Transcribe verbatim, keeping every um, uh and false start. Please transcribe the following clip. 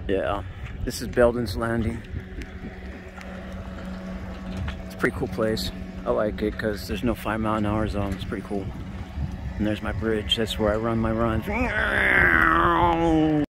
Yeah, this is Belden's Landing. It's a pretty cool place. I like it because there's no five mile an hour zone. It's pretty cool. And there's my bridge. That's where I run my runs.